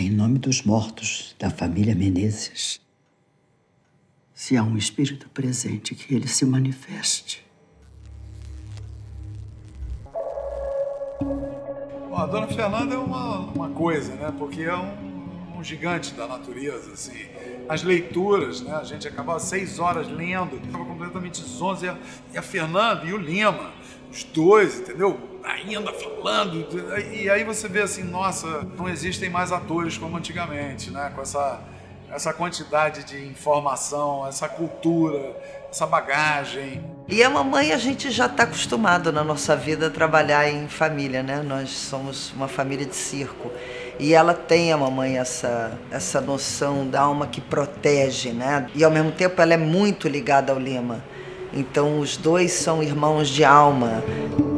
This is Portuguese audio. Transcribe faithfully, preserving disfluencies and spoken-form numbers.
Em nome dos mortos da família Menezes, se há um espírito presente, que ele se manifeste. Bom, a Dona Fernanda é uma, uma coisa, né? Porque é um, um gigante da natureza, assim. As leituras, né? A gente acabava seis horas lendo, estava completamente zonzo. E a, e a Fernanda e o Lima, os dois, entendeu? Ainda falando. E aí você vê assim, nossa, não existem mais atores como antigamente, né? Com essa, essa quantidade de informação, essa cultura, essa bagagem. E a mamãe, a gente já está acostumado na nossa vida a trabalhar em família, né? Nós somos uma família de circo. E ela tem, a mamãe, essa, essa noção da alma que protege, né? E ao mesmo tempo ela é muito ligada ao Lima. Então os dois são irmãos de alma.